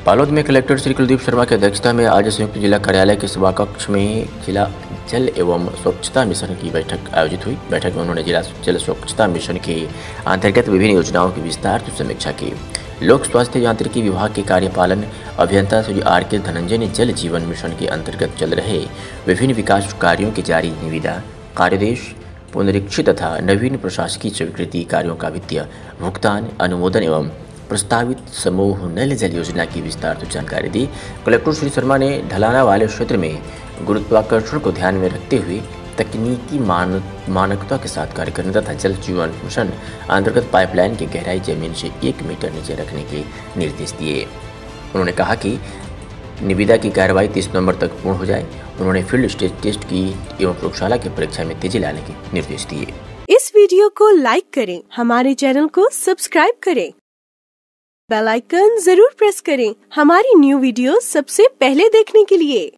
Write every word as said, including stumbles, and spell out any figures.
बालोद में कलेक्टर श्री कुलदीप शर्मा की अध्यक्षता में आज संयुक्त जिला कार्यालय के सभा कक्ष में जिला जल एवं स्वच्छता मिशन की बैठक आयोजित हुई। बैठक में उन्होंने जिला जल स्वच्छता मिशन के अंतर्गत विभिन्न योजनाओं की विस्तार से समीक्षा की। लोक स्वास्थ्य यांत्रिकी विभाग के कार्यपालन अभियंता श्री आर के धनंजय ने जल जीवन मिशन के अंतर्गत चल रहे विभिन्न विकास कार्यों की जारी निविदा, कार्यादेश, पुनरीक्षित तथा नवीन प्रशासकीय स्वीकृति कार्यों का वित्तीय भुगतान, अनुमोदन एवं प्रस्तावित समूह नल जल योजना की विस्तार से जानकारी दी। कलेक्टर श्री शर्मा ने ढलाना वाले क्षेत्र में गुरुत्वाकर्षण को ध्यान में रखते हुए तकनीकी मान मानकता के साथ कार्य करने तथा जल जीवन मिशन अंतर्गत पाइपलाइन की गहराई जमीन से एक मीटर नीचे रखने के निर्देश दिए। उन्होंने कहा कि निविदा की कार्रवाई तीस नवंबर तक पूर्ण हो जाए। उन्होंने फील्ड स्टेज टेस्ट की एवं प्रयोगशाला की परीक्षा में तेजी लाने के निर्देश दिए। इस वीडियो को लाइक करें, हमारे चैनल को सब्सक्राइब करें, बेल आइकन जरूर प्रेस करें हमारी न्यू वीडियो सबसे पहले देखने के लिए।